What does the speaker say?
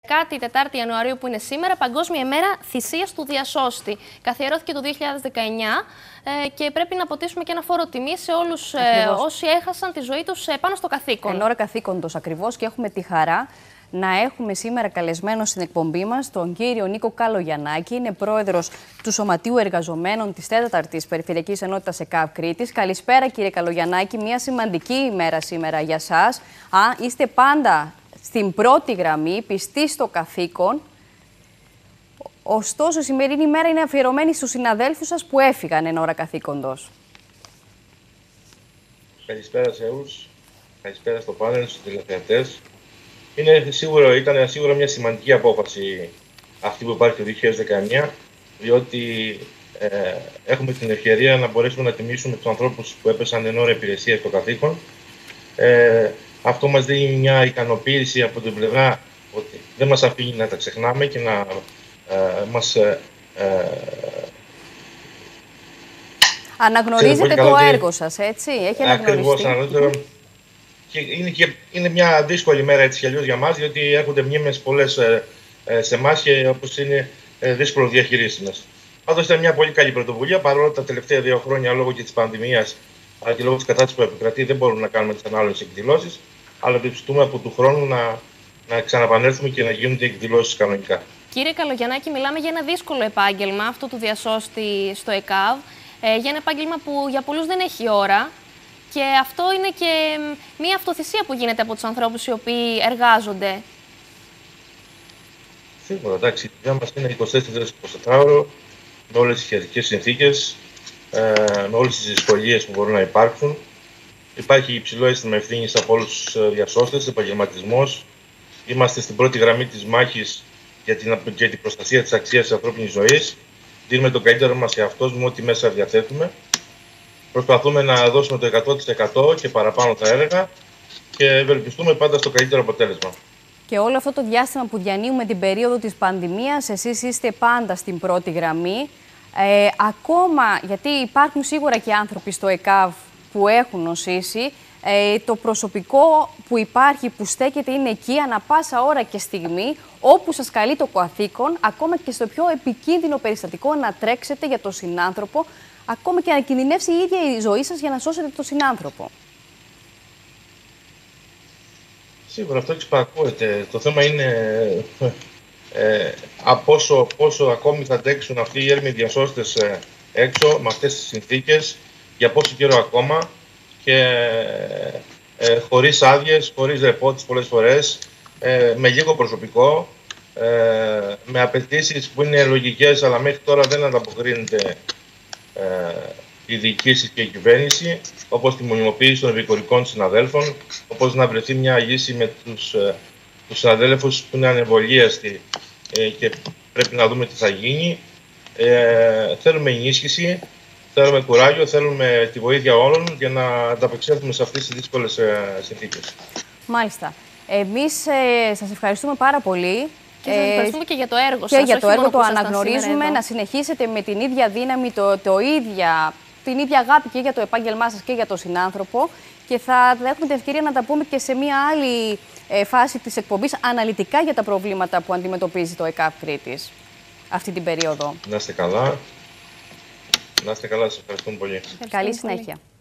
Κάτι 4η Ιανουαρίου που είναι σήμερα, Παγκόσμια ημέρα θυσίας του διασώστη. Καθιερώθηκε το 2019 και πρέπει να αποτίσουμε και ένα φόρο τιμή σε όλους όσοι έχασαν τη ζωή τους πάνω στο καθήκον. Εν ώρα καθήκοντος ακριβώς, και έχουμε τη χαρά να έχουμε σήμερα καλεσμένο στην εκπομπή μας τον κύριο Νίκο Καλογιαννάκη. Είναι πρόεδρος του Σωματείου Εργαζομένων της 4ης Περιφερειακής Ενότητας ΕΚΑΒ Κρήτης. Καλησπέρα, κύριε Καλογιαννάκη. Μια σημαντική ημέρα σήμερα για σας. Είστε πάντα στην πρώτη γραμμή, πιστοί στο καθήκον. Ωστόσο, η σημερινή ημέρα είναι αφιερωμένη στους συναδέλφους σας που έφυγαν εν ώρα καθήκοντος. Καλησπέρα σε όλους. Καλησπέρα στο πάνελ, στους τηλεθεατές. Ήταν σίγουρα μια σημαντική απόφαση αυτή που υπάρχει το 2019, διότι έχουμε την ευκαιρία να μπορέσουμε να τιμήσουμε τους ανθρώπους που έπεσαν εν ώρα υπηρεσίας στο καθήκον. Αυτό μας δίνει μια ικανοποίηση από την πλευρά ότι δεν μας αφήνει να τα ξεχνάμε και να μας... Αναγνωρίζετε το έργο σας, έτσι, έχει αναγνωριστεί. Ακριβώς, αναγνωρίζετε. Και είναι μια δύσκολη μέρα έτσι κι αλλιώς για μας, διότι έρχονται μνήμες πολλές σε εμάς και όπως είναι δύσκολο διαχειρίσιμες. Πάντως ήταν μια πολύ καλή πρωτοβουλία, παρόλο τα τελευταία 2 χρόνια λόγω και της πανδημίας αλλά και λόγω της κατάστασης που επικρατεί δεν μπορούμε να κάνουμε τις ανάλογες εκδηλώσεις, αλλά ευελπιστούμε από του χρόνου να ξαναπανέλθουμε και να γίνονται εκδηλώσεις κανονικά. Κύριε Καλογιαννάκη, μιλάμε για ένα δύσκολο επάγγελμα, αυτό του διασώστη στο ΕΚΑΒ, για ένα επάγγελμα που για πολλούς δεν έχει ώρα. Και αυτό είναι και μια αυτοθυσία που γίνεται από τους ανθρώπους οι οποίοι εργάζονται. Σίγουρα, εντάξει, η δουλειά μας είναι 24-24ωρο, με όλες τις χειρικές συνθήκες, με όλες τις δυσκολίες που μπορούν να υπάρξουν. Υπάρχει υψηλό αίσθημα ευθύνης από όλους τους διασώστες, επαγγελματισμός. Είμαστε στην πρώτη γραμμή της μάχης για την προστασία της αξίας της ανθρώπινης ζωής. Δίνουμε το καλύτερο μας σε αυτός με ό,τι μέσα διαθέτουμε. Προσπαθούμε να δώσουμε το 100% και παραπάνω τα έργα και ευελπιστούμε πάντα στο καλύτερο αποτέλεσμα. Και όλο αυτό το διάστημα που διανύουμε την περίοδο της πανδημίας, εσείς είστε πάντα στην πρώτη γραμμή. Ακόμα, γιατί υπάρχουν σίγουρα και άνθρωποι στο ΕΚΑΒ που έχουν νοσήσει, το προσωπικό που υπάρχει, που στέκεται, είναι εκεί ανα πάσα ώρα και στιγμή, όπου σας καλεί το καθήκον, ακόμα και στο πιο επικίνδυνο περιστατικό, να τρέξετε για τον συνάνθρωπο, ακόμα και να κινδυνεύσει η ίδια η ζωή σας για να σώσετε τον συνάνθρωπο. Σίγουρα αυτό εξυπακούεται. Το θέμα είναι πόσο ακόμη θα αντέξουν αυτοί οι έρμοι διασώστες έξω με αυτές τις συνθήκες, για πόσο καιρό ακόμα και χωρίς άδειες, χωρίς ρεπότες πολλές φορές, με λίγο προσωπικό, με απαιτήσεις που είναι λογικές αλλά μέχρι τώρα δεν ανταποκρίνεται η διοίκηση και η κυβέρνηση, όπως τη μονιμοποίηση των επικουρικών συναδέλφων, όπως να βρεθεί μια λύση με τους συναδέλφους που είναι ανεμβολίαστοι και πρέπει να δούμε τι θα γίνει. Θέλουμε ενίσχυση, θέλουμε κουράγιο, θέλουμε τη βοήθεια όλων για να ανταπεξέλθουμε σε αυτές τις δύσκολες συνθήκες. Μάλιστα. Εμείς σας ευχαριστούμε πάρα πολύ. Και σας ευχαριστούμε και για το έργο σας. Και για το έργο το αναγνωρίζουμε, να συνεχίσετε με την ίδια δύναμη, την ίδια αγάπη και για το επάγγελμά σας και για τον συνάνθρωπο. Και θα έχουμε την ευκαιρία να τα πούμε και σε μια άλλη φάση της εκπομπής αναλυτικά για τα προβλήματα που αντιμετωπίζει το ΕΚΑΒ Κρήτης αυτή την περίοδο. Να είστε καλά. Να είστε καλά, σας ευχαριστούμε πολύ. Καλή συνέχεια.